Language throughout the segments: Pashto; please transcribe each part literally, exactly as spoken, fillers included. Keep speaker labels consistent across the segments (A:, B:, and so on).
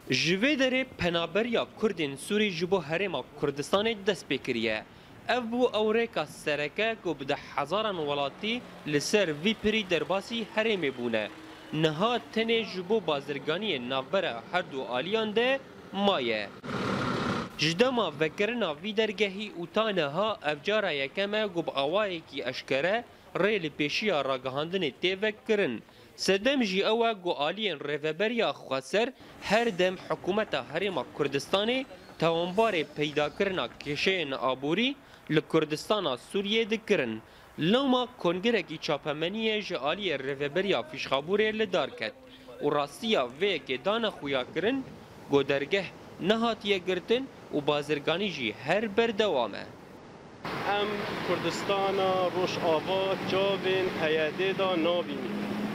A: جوی دره پنابریا کردین سوری جبو هرما کردستان دست بکریه. اف بو اوريكا سرکه کو بده هزاران ولاتی لسر وی پری درباسی هرمی بونه. نها تنه جبو بازرگانی نابره هر دو آلیان ده مایه. جدما وکرنا وی درگهی اوتانها افجارا یکمه گوب آوایی کی اشکره ریل پیشیا راگهاندن تیوکرن. سدم جی اوه گو آلیان ریوبریا خسر هر دم حکومت هرما کردستانی توانبار پیدا کرنا کشین آبوری لکردستان سوریه دکرن. لما کنگره کی چاپمنیه جالی ریوبریا فیشخابوره لدار کد و راستیا وی که دان خویا کرن گو درگه نهاتیه گرتن و بازرگانی جی هر بردوامه.
B: ام کردستان روش آباد جاوین پیاده دا نابینی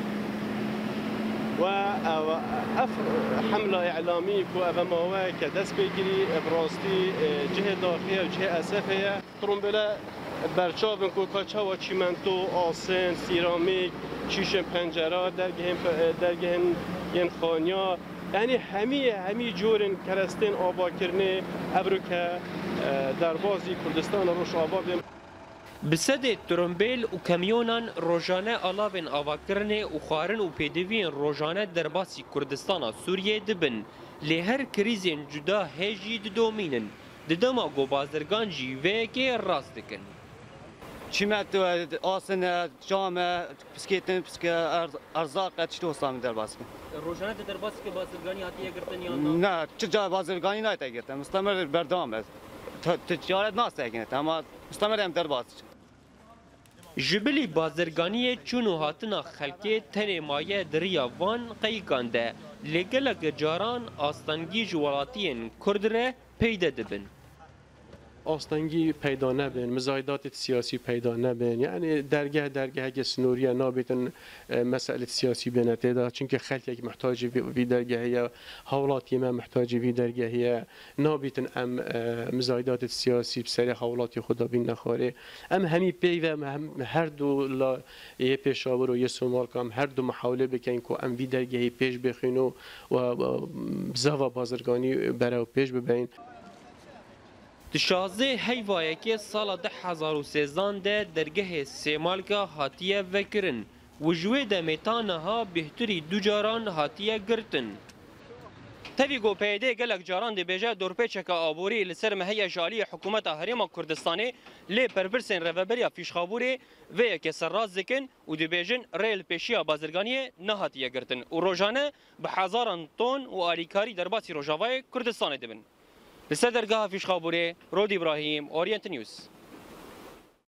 B: و اف حمله اعلامی کو او ماوه که دست بگیری براستی جه داخلیه و جه اسفیه ترون بله برچاون کو کاچا و چیمنتو آسن سیرامیک شیشه پنجره درگه درگه ین خانیا یعنی همی همی جورن کرستین آبا کرنه ابرو که در بازی کردستان روش آبا بیم
A: بسد ترمبیل و کمیونان روزانه آلاوین آواکرنه و خوارن و پیدوین روزانه در باسی کردستان سوریه دبن لی هر کریزین جدا هجی دومینن ددما گو بازرگان جیوه که راست دکن
C: چیمت آسن جامع پسکیتن پسک ارزاق چطور سامی در باسی
A: روزانه در باسی که بازرگانی هاتیه گرتن یا
C: نه چه جا بازرگانی نایتا گرتن مستمر بردام است تجارت ناسته گرتن اما مستمر هم در باسی
A: جبلی بازرگانی چونو هاتنا خلکی تنه مایه دریا وان قیقانده لگلگ جاران آستانگی جوالاتین کردره پیدا دبن.
B: آستانگی پیدا نبین، مزایدات سیاسی پیدا نبین، یعنی درگه درگه که سنوریه نابیتن مسئله سیاسی بینته دا چونکه خلک یک محتاج وی درگه یا حولاتی ما محتاج وی درگه یا نابیتن ام مزایدات سیاسی بسر حولاتی خدا بین نخوره ام همی پی و هم هر دو لا یه پیشاور و یه سومال کام هر دو محاوله بکن که ام وی درگه پیش بخینو و بزاوا بازرگانی برای پیش ببین.
A: شازده هیوایه که سال ده هزار و سیزده ده درگه سیمالگا هاتیه وکرن و جوه دمیتانها بهتری دو جاران هاتیه گرتن. تاوی گو پیده گلک جاران دی بیجه دورپیچه که آبوری لسر مهی جالی حکومت هرما کردستانی لی پرپرسین روبریا فیشخابوری وی که سراز دکن و دی بیجن ریل پیشیا بازرگانی نهاتیه گرتن و روزانه به هزاران تون و آلیکاری در باسی روژاوای کردستانی دبن. لسه درگاه فیشخابوری رود ابراهیم اورینت نیوز